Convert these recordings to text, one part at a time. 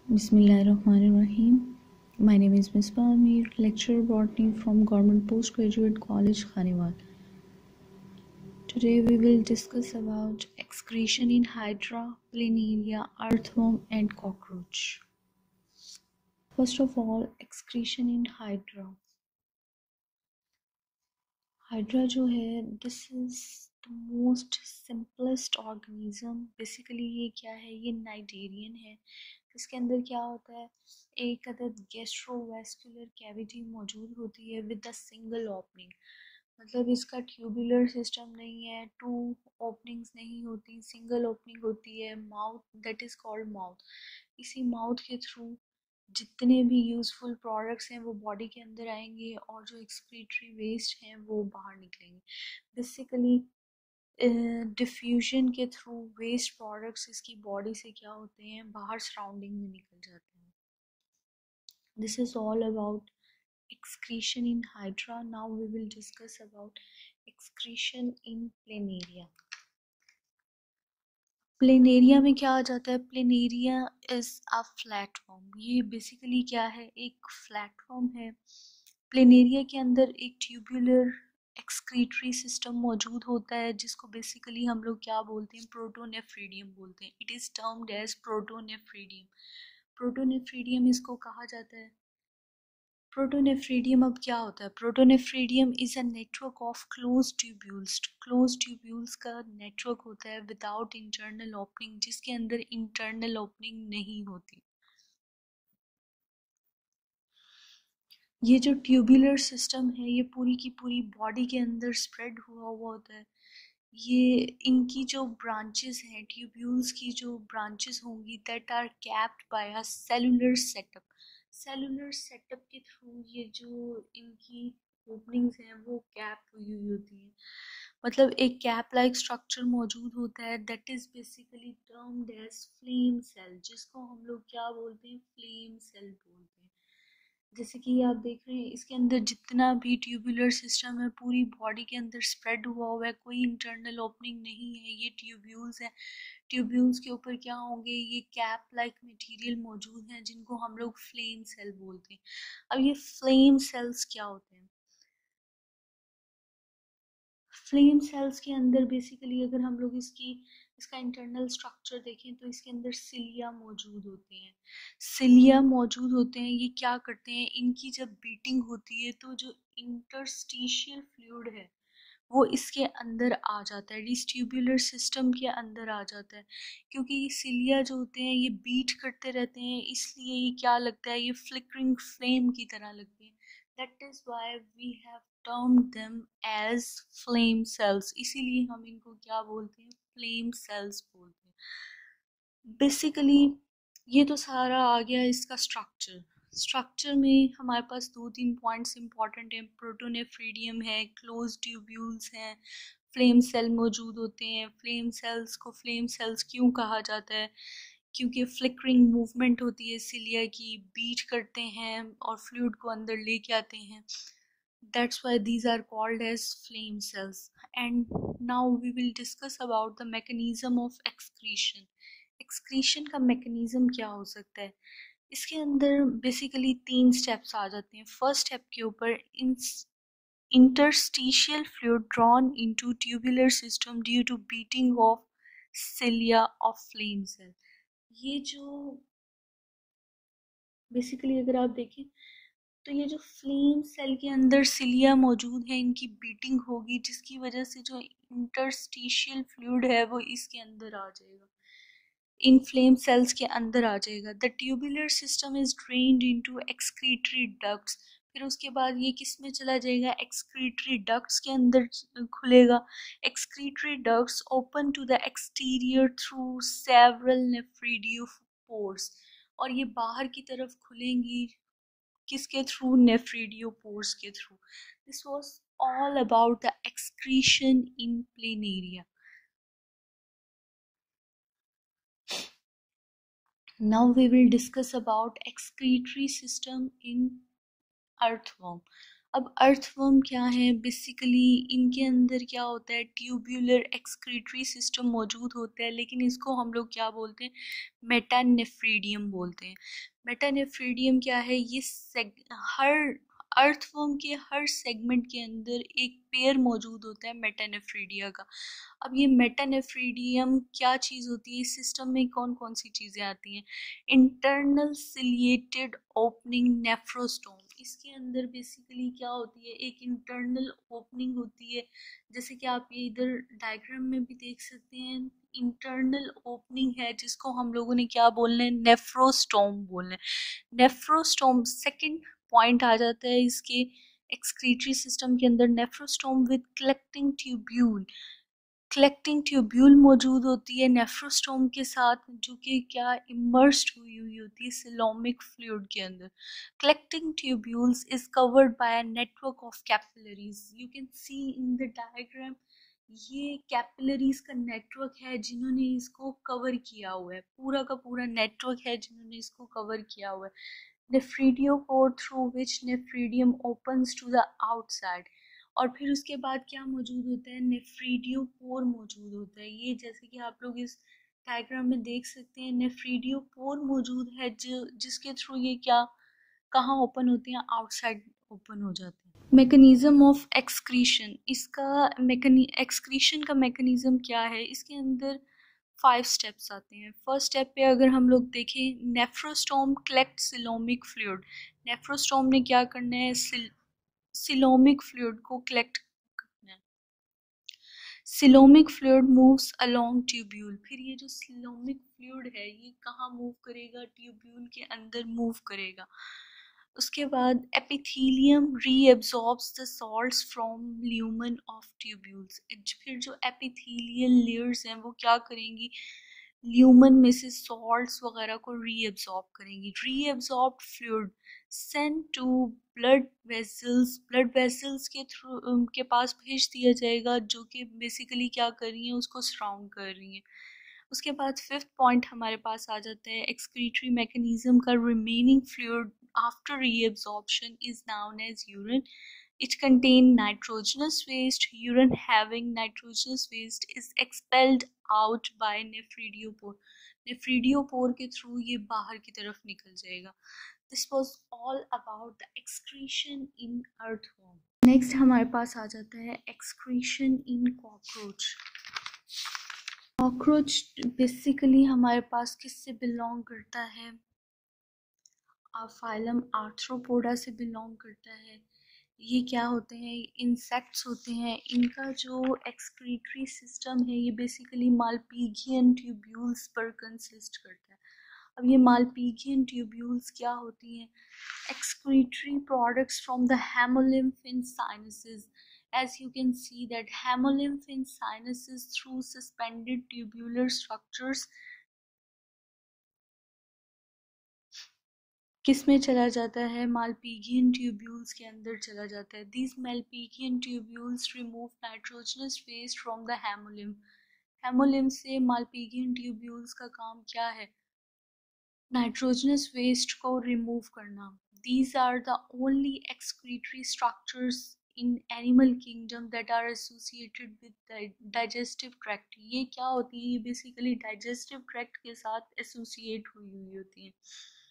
Bismillahirrahmanirrahim. My name is Ms. Amir, lecturer botany from Government Postgraduate College, Khanewal. Today we will discuss about excretion in hydra, planaria, earthworm and cockroach. First of all, excretion in hydra. Hydra जो है, this is the most simplest organism. Basically ये क्या है, ये नाइटेरियन है. इसके अंदर क्या होता है, एक अदद गैस्ट्रोवेस्कुलर कैविटी मौजूद होती है विद अ सिंगल ओपनिंग. मतलब इसका ट्यूबुलर सिस्टम नहीं है, टू ओपनिंग्स नहीं होती, सिंगल ओपनिंग होती है. Mouth, that is called mouth. इसी माउथ के थ्रू जितने भी यूजफुल प्रोडक्ट्स हैं वो बॉडी के अंदर आएंगे और जो एक्सक्रीटरी वेस्ट हैं वो बाहर निकलेंगे. बेसिकली डिफ्यूजन के थ्रू वेस्ट प्रोडक्ट्स इसकी बॉडी से क्या होते हैं, बाहर सराउंडिंग में निकल जाते हैं. This is all about excretion in hydra. Now we will discuss about excretion in planaria. Planaria में क्या आ जाता है, प्लेनेरिया इज अ फ्लैटफॉर्म. ये बेसिकली क्या है, एक फ्लैटफॉर्म है. प्लेनेरिया के अंदर एक ट्यूबुलर एक्सक्रीटरी सिस्टम मौजूद होता है जिसको बेसिकली हम लोग क्या बोलते हैं, प्रोटोनेफ्रीडियम बोलते हैं. It is termed as protonephridium. Protonephridium इसको कहा जाता है. प्रोटोनेफ्रीडियम अब क्या होता है, protonephridium is a network of close tubules. Close tubules का नेटवर्क होता है विदाउट इंटरनल ओपनिंग, जिसके अंदर इंटरनल ओपनिंग नहीं होती. ये जो ट्यूबुलर सिस्टम है ये पूरी की पूरी बॉडी के अंदर स्प्रेड हुआ हुआ होता है. ये इनकी जो ब्रांचेस हैं, ट्यूब्यूल्स की जो ब्रांचेस होंगी, that are capped by a cellular setup. Cellular setup के थ्रू ये जो इनकी ओपनिंग्स हैं वो कैप हुई हुई होती हैं. मतलब एक कैप लाइक स्ट्रक्चर मौजूद होता है, that is basically termed as flame cell, जिसको हम लोग क्या बोलते हैं, फ्लेम सेल बोलते हैं. जैसे कि आप देख रहे हैं इसके अंदर जितना भी ट्यूबुलर सिस्टम है पूरी बॉडी के अंदर स्प्रेड हुआ हुआ है, कोई इंटरनल ओपनिंग नहीं है. ये ट्यूब्यूल्स हैं. ट्यूब्यूल्स के ऊपर क्या होंगे, ये कैप लाइक मटेरियल मौजूद हैं जिनको हम लोग फ्लेम सेल बोलते हैं. अब ये फ्लेम सेल्स क्या होते हैं, फ्लेम सेल्स के अंदर बेसिकली अगर हम लोग इसका इंटरनल स्ट्रक्चर देखें तो इसके अंदर सिलिया मौजूद होते हैं. सिलिया मौजूद होते हैं, ये क्या करते हैं, इनकी जब बीटिंग होती है तो जो इंटरस्टिशियल फ्लूइड है वो इसके अंदर आ जाता है, इस ट्यूबुलर सिस्टम के अंदर आ जाता है. क्योंकि ये सिलिया जो होते हैं ये बीट करते रहते हैं, इसलिए ये क्या लगता है, ये फ्लिकरिंग फ्लेम की तरह लगते हैं. That is why we have termed them as flame cells. इसीलिए हम इनको क्या बोलते हैं, फ्लेम सेल्स बोलते हैं. बेसिकली ये तो सारा आ गया इसका स्ट्रक्चर. स्ट्रक्चर में हमारे पास दो तीन पॉइंट्स इंपॉर्टेंट हैं. प्रोटोनेफ्रीडियम है, क्लोज ट्यूब्यूल्स हैं, फ्लेम सेल मौजूद होते हैं. फ्लेम सेल्स को फ्लेम सेल्स क्यों कहा जाता है, क्योंकि फ्लिकरिंग मूवमेंट होती है सिलिया की, बीट करते हैं और फ्लूइड को अंदर लेके आते हैं. That's why these are called as flame cells. And now we will discuss about the mechanism of excretion. Excretion का मैकेनिज्म क्या हो सकता है, इसके अंदर बेसिकली तीन स्टेप्स आ जाते हैं. फर्स्ट स्टेप के ऊपर interstitial fluid drawn into tubular system due to beating of cilia of flame cell. ये जो बेसिकली अगर आप देखें तो ये जो फ्लेम सेल के अंदर सिलिया मौजूद है, इनकी बीटिंग होगी जिसकी वजह से जो इंटरस्टिशियल फ्लूइड है वो इसके अंदर आ जाएगा, इन फ्लेम सेल्स के अंदर आ जाएगा. The tubular system is drained into excretory ducts. फिर उसके बाद ये किस में चला जाएगा, एक्सक्रीटरी डक्ट्स के अंदर खुलेगा. Excretory ducts open to the exterior through several nephridiopores. और ये बाहर की तरफ खुलेंगी किसके थ्रू, नेफ्रीडियोपोर्स के through. This was all about the excretion in planaria. Now we will discuss about excretory system in earthworm. अब अर्थवर्म क्या है, बेसिकली इनके अंदर क्या होता है, ट्यूब्यूलर एक्सक्रीटरी सिस्टम मौजूद होता है, लेकिन इसको हम लोग क्या बोलते हैं, मेटानेफ्रीडियम बोलते हैं। मेटानेफ्रीडियम क्या है, ये हर अर्थवर्म के हर सेगमेंट के अंदर एक पेयर मौजूद होता है मेटानेफ्रीडिया का। अब ये मेटानेफ्रीडियम क्या चीज़ होती है, इस सिस्टम में कौन कौन सी चीज़ें आती हैं, इंटरनल सिलिएटेड ओपनिंग नेफ्रोस्टोम, इसके अंदर बेसिकली क्या होती है, एक इंटरनल ओपनिंग होती है, जैसे कि आप ये इधर डायग्राम में भी देख सकते हैं, इंटरनल ओपनिंग है जिसको हम लोगों ने क्या बोलना है, नेफ्रोस्टोम बोलना है। नेफ्रोस्टोम सेकंड पॉइंट आ जाता है इसके एक्सक्रीटरी सिस्टम के अंदर, nephrostome with collecting tubule, collecting tubule मौजूद होती है नेफ्रोस्टोम के साथ, जो कि क्या इमर्स्ड हुई हुई होती है सिलोमिक फ्लूइड के अंदर। Collecting tubules is covered by a network of capillaries, you can see in the diagram, ये कैपिलरीज का नेटवर्क है जिन्होंने इसको कवर किया हुआ है, पूरा का पूरा नेटवर्क है जिन्होंने इसको कवर किया हुआ है। Nephridiopore through which nephridium opens to the outside, और फिर उसके बाद क्या मौजूद होता है, नेफ्रीडियोपोर मौजूद होता है। ये जैसे कि आप लोग इस डायग्राम में देख सकते हैं, नेफ्रीडियोपोर मौजूद है जो जिसके थ्रू ये क्या कहाँ ओपन होते हैं, आउटसाइड ओपन हो जाते हैं। मैकेनिज्म ऑफ एक्सक्रीशन, इसका एक्सक्रीशन का मैकेनिज्म क्या है, इसके अंदर 5 स्टेप्स आते हैं। फर्स्ट स्टेप पे अगर हम लोग देखें, nephrostome collect coelomic fluid, nephrostome ने क्या करना है, सिलोमिक फ्लूइड को कलेक्ट करना है। Coelomic fluid moves along tubule, फिर ये जो सिलोमिक फ्लूइड है ये कहाँ मूव करेगा, ट्यूब्यूल के अंदर मूव करेगा। उसके बाद epithelium reabsorbs the salts from lumen of tubules, फिर जो एपिथेलियल लेयर्स हैं वो क्या करेंगी, ल्यूमन में से सॉल्ट्स वगैरह को रीअब्सॉर्ब करेंगी। Reabsorbed fluid send to blood vessels, blood vessels के थ्रू उनके पास भेज दिया जाएगा, जो कि बेसिकली क्या कर रही हैं, उसको सराउंड कर रही हैं। उसके बाद फिफ्थ पॉइंट हमारे पास आ जाता है एक्सक्रीटरी मैकेनिज्म का, remaining fluid after reabsorption is known as urine, it contain nitrogenous waste, urine having nitrogenous waste is expelled out by nephridiopore, nephridiopore के थ्रू ये बाहर की तरफ निकल जाएगा। This was all about the excretion in earthworm. Next हमारे पास आ जाता है excretion in cockroach. Cockroach basically हमारे पास किससे बिलोंग करता है, फाइलम आर्थ्रोपोडा से बिलोंग करता है। ये क्या होते हैं, इंसेक्ट्स होते हैं, इनका जो एक्सक्रीटरी सिस्टम है ये बेसिकली मालपीगियन ट्यूब्यूल्स पर कंसिस्ट करता है। अब ये मालपीगियन ट्यूब्यूल्स क्या होती हैं, excretory products from the hemolymph in sinuses, as you can see that hemolymph in sinuses through suspended tubular structures किस में चला जाता है, मालपीगियन ट्यूब्यूल्स के अंदर चला जाता है। These malpighian tubules remove nitrogenous waste from the hemolymph, hemolymph से मालपीगियन ट्यूब्यूल्स का काम क्या है, नाइट्रोजनस वेस्ट को रिमूव करना। These are the only excretory structures in animal kingdom that are associated with the digestive tract, ये क्या होती है, ये बेसिकली डाइजेस्टिव ट्रैक्ट के साथ एसोसिएट हुई हुई होती है।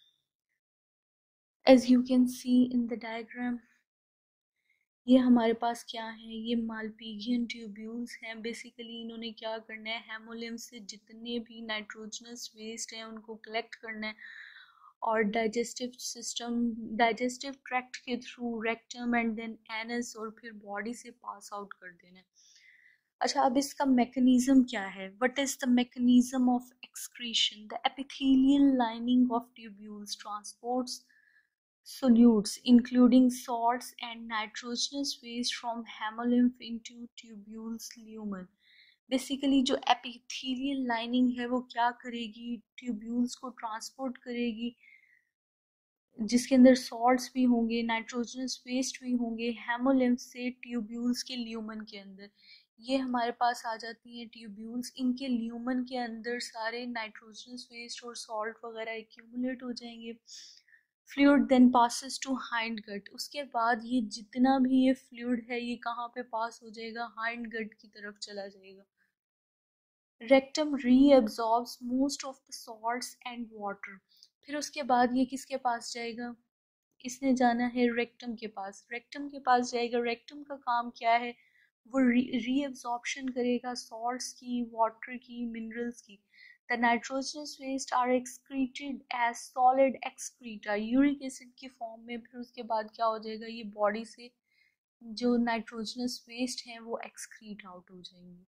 As you can see in the diagram, ये हमारे पास क्या है, ये मालपीगियन ट्यूब्यूल्स हैं। बेसिकली इन्होंने क्या करना है, हेमोलिम्फ से जितने भी नाइट्रोजनस वेस्ट हैं उनको कलेक्ट करना है और डाइजेस्टिव सिस्टम, डाइजेस्टिव ट्रैक्ट के through rectum and then anus और फिर बॉडी से पास आउट कर देना है। अच्छा, अब इसका मैकेनिज्म क्या है, what is the mechanism of excretion, the epithelial lining of tubules transports solutes including salts and nitrogenous waste from hemolymph into tubules lumen। Basically जो एपिथेलियल लाइनिंग है वो क्या करेगी, ट्यूब्यूल्स को ट्रांसपोर्ट करेगी, जिसके अंदर सॉल्ट्स भी होंगे, नाइट्रोजनस वेस्ट भी होंगे, हेमोलिम्फ से ट्यूब्यूल्स के ल्यूमन के अंदर। ये हमारे पास आ जाती हैं ट्यूब्यूल्स, इनके ल्यूमन के अंदर सारे नाइट्रोजनस वेस्ट और सॉल्ट वगैरह एक्यूमुलेट हो जाएंगे। Fluid then passes to hind gut. उसके बाद ये जितना भी ये फ्लूइड है ये कहाँ पे पास हो जाएगा, हाइंड गट की तरफ चला जाएगा। Rectum reabsorbs most of the salts and water. फिर उसके बाद ये किसके पास जाएगा, इसने जाना है रेक्टम के पास, रेक्टम के पास जाएगा। रेक्टम का काम क्या है, वो रीअब्सॉर्प्शन करेगा सॉल्ट्स की, वाटर की, मिनरल्स की। The nitrogenous waste are excreted as solid excreta, uric acid की फॉर्म में। फिर उसके बाद क्या हो जाएगा, ये बॉडी से जो नाइट्रोजनस वेस्ट हैं वो एक्सक्रीट आउट हो जाएंगे।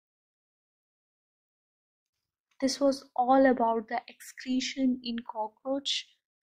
This was all about the excretion in cockroach.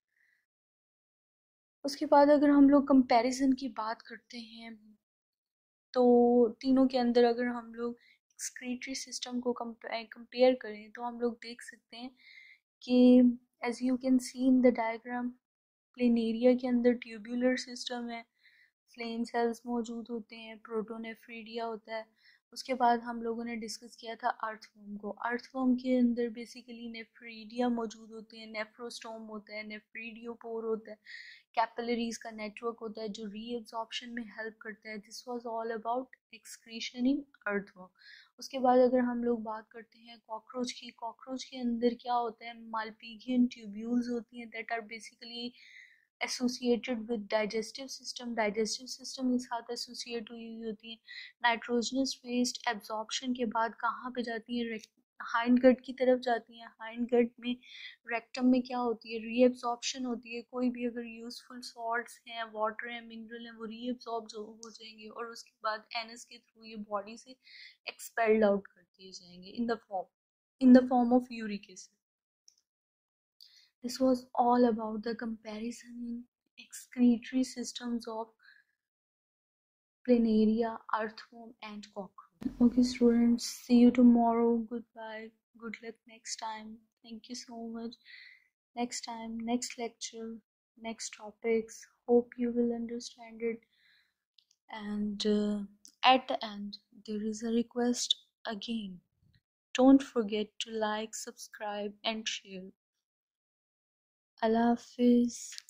उसके बाद अगर हम लोग कंपैरिजन की बात करते हैं तो तीनों के अंदर अगर हम लोग एक्सक्रीटरी सिस्टम को कंपेयर करें तो हम लोग देख सकते हैं कि as you can see in the diagram, planaria के अंदर ट्यूबुलर सिस्टम है, फ्लेम सेल्स मौजूद होते हैं, प्रोटोनेफ्रीडिया होता है। उसके बाद हम लोगों ने डिस्कस किया था अर्थवर्म को। अर्थवर्म के अंदर बेसिकली नेफ्रीडिया मौजूद होते हैं, नेफ्रोस्टोम होता है, नेफ्रीडियोपोर होता है, कैपिलरीज का नेटवर्क होता है जो रीअब्जॉर्प्शन में हेल्प करता है। This was all about excretion in earthworm. उसके बाद अगर हम लोग बात करते हैं कॉकरोच की, कॉकरोच के अंदर क्या होता है, मालपीगियन ट्यूब्यूल्स होती हैं that are basically associated with digestive system के साथ एसोसिएट हुई हुई होती हैं। नाइट्रोजनस वेस्ट एब्जॉर्प्शन के बाद कहाँ पे जाती है, हाइंड गट की तरफ जाती हैं। हाइंड गट में रेक्टम में क्या होती है, रीअब्जॉर्प्शन होती है। कोई भी अगर यूजफुल सॉल्ट्स हैं, वाटर हैं, मिनरल हैं, वो रीअब्जॉर्ब हो जाएंगे और उसके बाद एनएस के थ्रू ये बॉडी से एक्सपेल्ड आउट कर दिए जाएंगे in the form of uric acid. This was all about the comparison in excretory systems of planaria, earthworm, and cockroach. Okay, students, see you tomorrow. Goodbye. Good luck next time. Thank you so much. Next time, next lecture, next topics. Hope you will understand it. And at the end, there is a request again. Don't forget to like, subscribe, and share. Allah Hafiz.